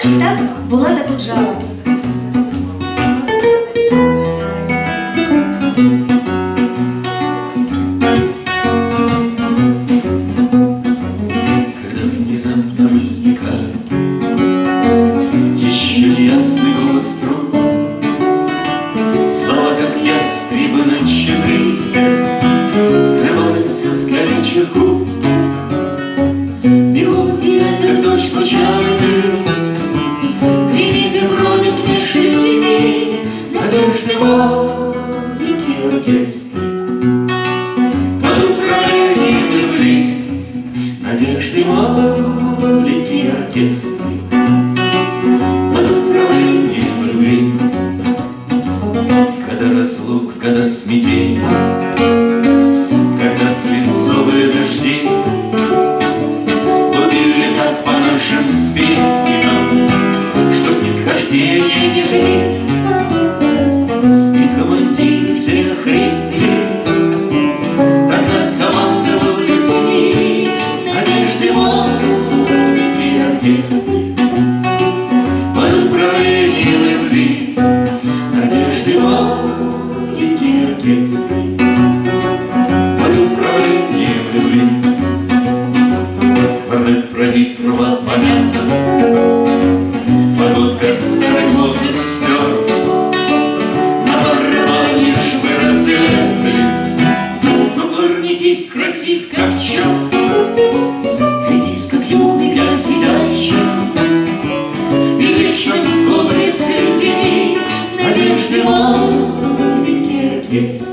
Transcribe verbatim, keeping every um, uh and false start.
Итак, Булата Куджава. Когда внезапно возникает еще неясный голос струн, слова, как ястребы ночные, срываются с горячих губ. Мелодия, как дождь лучами, гремит и бродит меж людьми, надежды маленький оркестр под управлением любви. Надежды маленький оркестр под управлением любви. Когда разлук, когда смятение, когда свинцовые дожди лупили так по нашим спинам, что снисхождения не жди. И командир все хрипли, тогда командовал людьми. Надежды маленький оркестр под управлением любви. Надежды маленький оркестр под управлением любви. Кларнет пробит, труба помята, фагот, как старый воздух, стер. На барабане швы разрезались, но кларнетист красив, как черт. Флейтист, как юный, глянь изящен, и вечно в сговоре с людьми. Надежды маленький оркестр